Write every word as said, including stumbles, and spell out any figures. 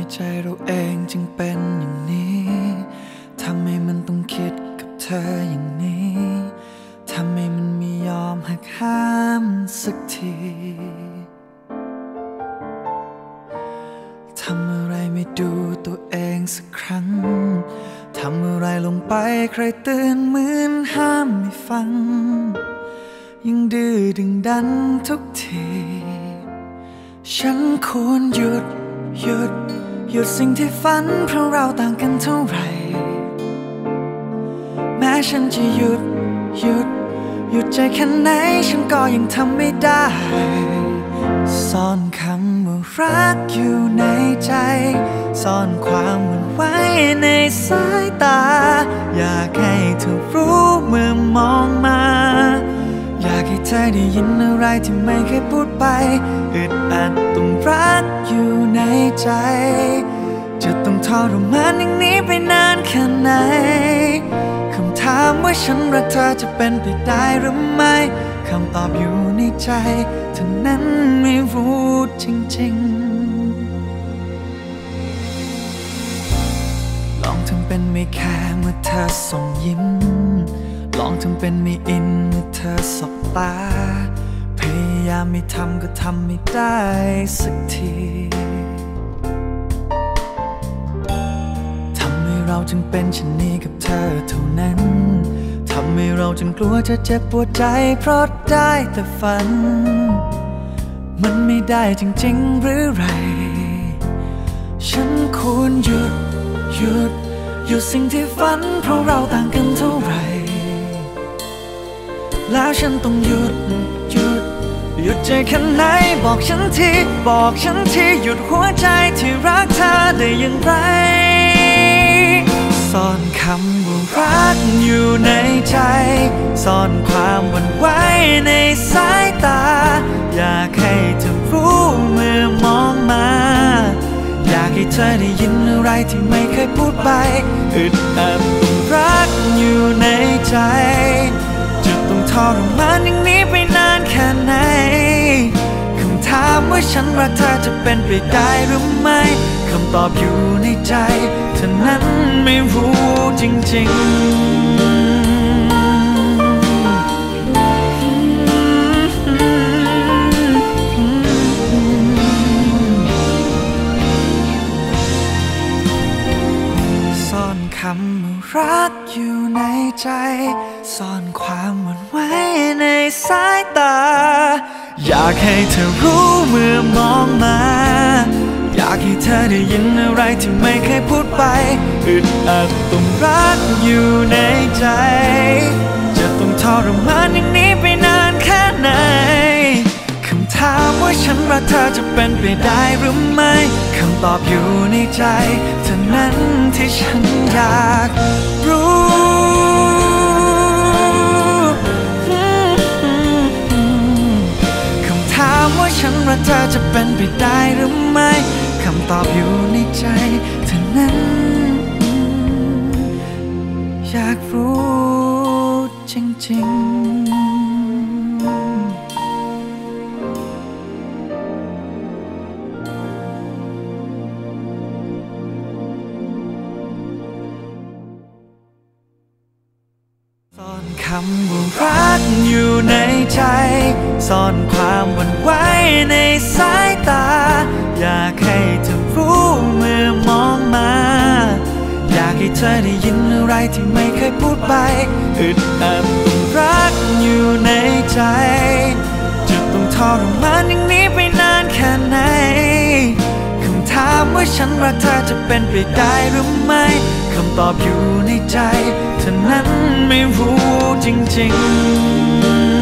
ใจเราเองจึงเป็นอย่างนี้ทำให้มันต้องคิดกับเธออย่างนี้ทำให้มันไม่ยอมหักห้ามสักทีทำอะไรไม่ดูตัวเองสักครั้งทำอะไรลงไปใครเตือนเหมือนห้ามไม่ฟังยังดื้อดึงดันทุกทีฉันควรหยุดหยุดหยุดสิ่งที่ฝันเพราะเราต่างกันเท่าไหร่แม้ฉันจะหยุดหยุดหยุดใจแค่ไหนฉันก็ยังทำไม่ได้ซ่อนคำว่ารักอยู่ในใจซ่อนความหวั่นไหวในสายตาอยากให้เธอรู้เมื่อมองมาอยากให้เธอได้ยินอะไรที่ไม่เคยพูดไปอึดอัดต้องรักอยู่ในใจจะต้องทรมานอย่างนี้ไปนานแค่ไหนคำถามว่าฉันรักเธอจะเป็นไปได้หรือไม่คำตอบอยู่ในใจเธอนั้นไม่รู้จริงๆลองทำเป็นไม่แค่เมื่อเธอส่งยิ้มลองทำเป็นไม่อินเมื่อเธอสบตาพยายามไม่ทำก็ทำไม่ได้สักทีทำให้เราจึงเป็นเช่นนี้กับเธอเท่านั้นทำให้เราจึงกลัวจะเจ็บปวดใจเพราะได้แต่ฝันมันไม่ได้จริงๆหรือไรฉันควรหยุดหยุดหยุดสิ่งที่ฝันเพราะเราต่างกันเท่าไหร่แล้วฉันต้องหยุดหยุดหยุดใจแค่ไหนบอกฉันทีบอกฉันทีหยุดหัวใจที่รักเธอได้อย่างไรซ่อนคำว่ารักอยู่ในใจซ่อนความหวั่นไหวในสายตาอยากให้เธอรู้เมื่อมองมาอยากให้เธอได้ยินอะไรที่ไม่เคยพูดไปอึดอัดต้องรักอยู่ในใจจะต้องทรมานอย่างนี้ไปนานแค่ไหนคำถามว่าฉันรักเธอจะเป็นไปได้หรือไม่คำตอบอยู่ในใจเธอนั้นไม่รู้จริงๆซ่อนคำว่ารักอยู่ในใจซ่อนความหวั่นไหวในสายตาอยากให้เธอรู้เมื่อมองมาอยากให้เธอได้ยินอะไรที่ไม่เคยพูดไปอึดอัดต้องรักอยู่ในใจจะต้องทรมานอย่างนี้ไปนานแค่ไหนคำถามว่าฉันรักเธอจะเป็นไปได้หรือไม่คำตอบอยู่ในใจเท่านั้นที่ฉันอยากรู้คำถามว่าฉันรักเธอจะเป็นไปได้หรือไม่คำตอบอยู่ในใจเท่านั้นอยากรู้จริงๆซ่อนคำว่ารักอยู่ในใจซ่อนความหวั่นไหวในสายตาอยากให้เธอรู้เมื่อมองมาอยากให้เธอได้ยินอะไรที่ไม่เคยพูดไปอึดอัดต้องรักอยู่ในใจจะต้องทรมานอย่างนี้ไปนานแค่ไหนคำถามว่าฉันรักเธอจะเป็นไปได้หรือไม่คำตอบอยู่ในใจเธอนั้นไม่รู้จริงๆ